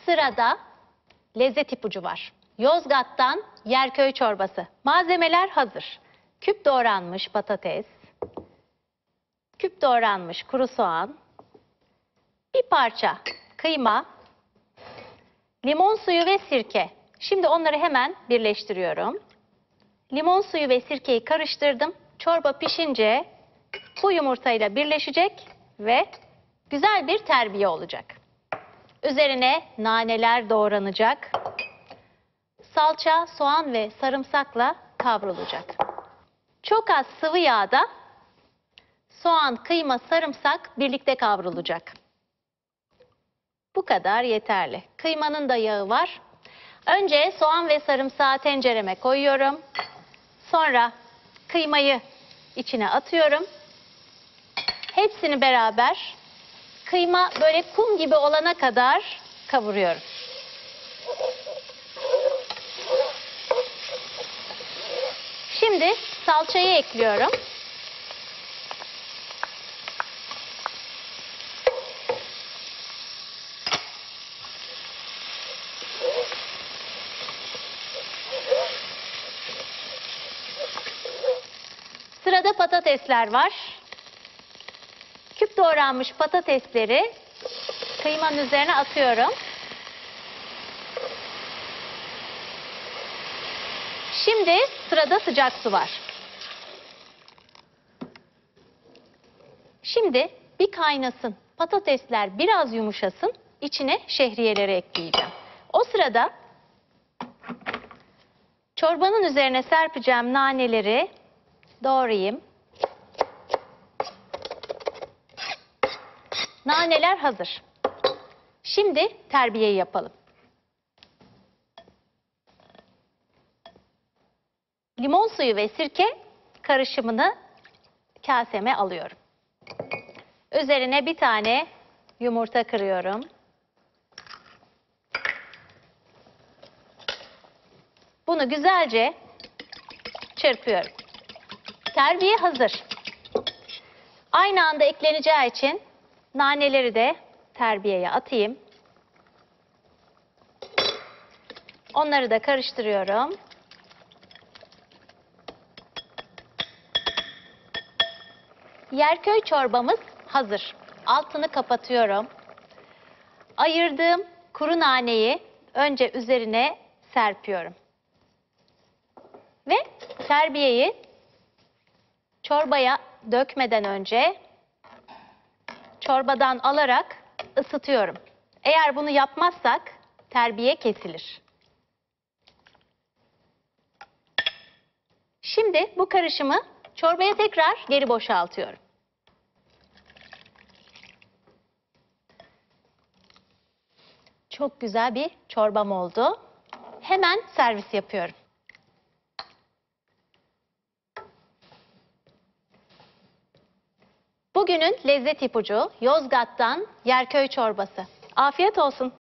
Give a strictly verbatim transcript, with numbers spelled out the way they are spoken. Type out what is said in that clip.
Sırada lezzet ipucu var. Yozgat'tan yerköy çorbası. Malzemeler hazır. Küp doğranmış patates, küp doğranmış kuru soğan, bir parça kıyma, limon suyu ve sirke. Şimdi onları hemen birleştiriyorum. Limon suyu ve sirkeyi karıştırdım. Çorba pişince bu yumurtayla birleşecek ve güzel bir terbiye olacak. Üzerine naneler doğranacak. Salça, soğan ve sarımsakla kavrulacak. Çok az sıvı yağda soğan, kıyma, sarımsak birlikte kavrulacak. Bu kadar yeterli. Kıymanın da yağı var. Önce soğan ve sarımsağı tencereme koyuyorum. Sonra kıymayı içine atıyorum. Hepsini beraber kıyma böyle kum gibi olana kadar kavuruyorum. Şimdi salçayı ekliyorum. Sırada patatesler var. Küp doğranmış patatesleri kıymanın üzerine atıyorum. Şimdi sırada sıcak su var. Şimdi bir kaynasın. Patatesler biraz yumuşasın. İçine şehriyeleri ekleyeceğim. O sırada çorbanın üzerine serpeceğim naneleri doğrayayım. Naneler hazır. Şimdi terbiyeyi yapalım. Limon suyu ve sirke karışımını kaseme alıyorum. Üzerine bir tane yumurta kırıyorum. Bunu güzelce çırpıyorum. Terbiye hazır. Aynı anda ekleneceği için naneleri de terbiyeye atayım. Onları da karıştırıyorum. Yerköy çorbamız hazır. Altını kapatıyorum. Ayırdığım kuru naneyi önce üzerine serpiyorum. Ve terbiyeyi çorbaya dökmeden önce çorbadan alarak ısıtıyorum. Eğer bunu yapmazsak terbiye kesilir. Şimdi bu karışımı çorbaya tekrar geri boşaltıyorum. Çok güzel bir çorbam oldu. Hemen servis yapıyorum. Bugünün lezzet ipucu Yozgat'tan yerköy çorbası. Afiyet olsun.